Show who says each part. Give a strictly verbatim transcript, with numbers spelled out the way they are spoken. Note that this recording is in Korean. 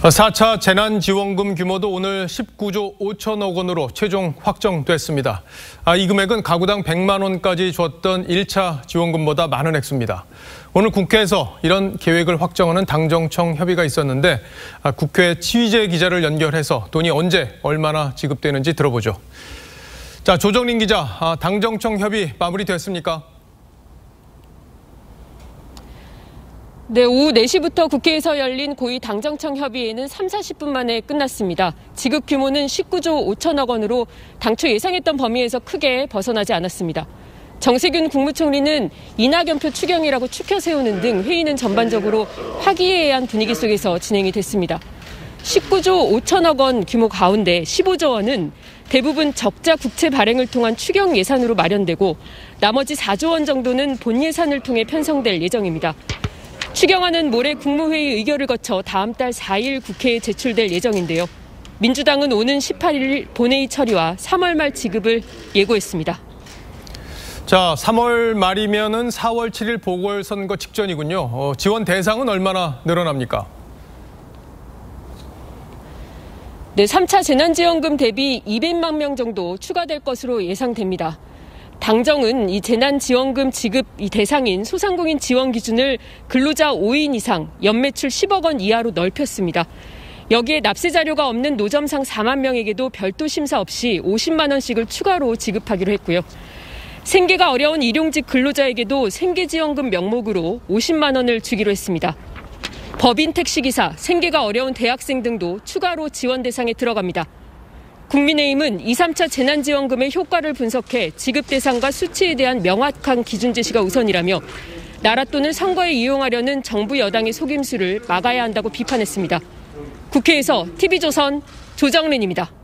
Speaker 1: 사 차 재난지원금 규모도 오늘 십구조 오천억 원으로 최종 확정됐습니다. 아, 이 금액은 가구당 백만 원까지 줬던 일 차 지원금보다 많은 액수입니다. 오늘 국회에서 이런 계획을 확정하는 당정청 협의가 있었는데 아, 국회 취재 기자를 연결해서 돈이 언제 얼마나 지급되는지 들어보죠. 자, 조정린 기자, 아, 당정청 협의 마무리됐습니까?
Speaker 2: 네, 오후 네 시부터 국회에서 열린 고위 당정청 협의회는 삼, 사십 분 만에 끝났습니다. 지급 규모는 십구조 오천억 원으로 당초 예상했던 범위에서 크게 벗어나지 않았습니다. 정세균 국무총리는 이낙연표 추경이라고 추켜 세우는 등 회의는 전반적으로 화기애애한 분위기 속에서 진행이 됐습니다. 십구조 오천억 원 규모 가운데 십오조 원은 대부분 적자 국채 발행을 통한 추경 예산으로 마련되고 나머지 사조 원 정도는 본 예산을 통해 편성될 예정입니다. 추경안은 모레 국무회의 의결을 거쳐 다음 달 사 일 국회에 제출될 예정인데요. 민주당은 오는 십팔 일 본회의 처리와 삼월 말 지급을 예고했습니다.
Speaker 1: 자, 삼월 말이면은 사월 칠일 보궐선거 직전이군요. 어, 지원 대상은 얼마나 늘어납니까?
Speaker 2: 네, 삼 차 재난지원금 대비 이백만 명 정도 추가될 것으로 예상됩니다. 당정은 이 재난지원금 지급 이 대상인 소상공인 지원 기준을 근로자 오 인 이상, 연매출 십억 원 이하로 넓혔습니다. 여기에 납세 자료가 없는 노점상 사만 명에게도 별도 심사 없이 오십만 원씩을 추가로 지급하기로 했고요. 생계가 어려운 일용직 근로자에게도 생계지원금 명목으로 오십만 원을 주기로 했습니다. 법인 택시기사, 생계가 어려운 대학생 등도 추가로 지원 대상에 들어갑니다. 국민의힘은 이, 삼 차 재난지원금의 효과를 분석해 지급 대상과 수치에 대한 명확한 기준 제시가 우선이라며 나라 돈을 선거에 이용하려는 정부 여당의 속임수를 막아야 한다고 비판했습니다. 국회에서 티비조선 조정린입니다.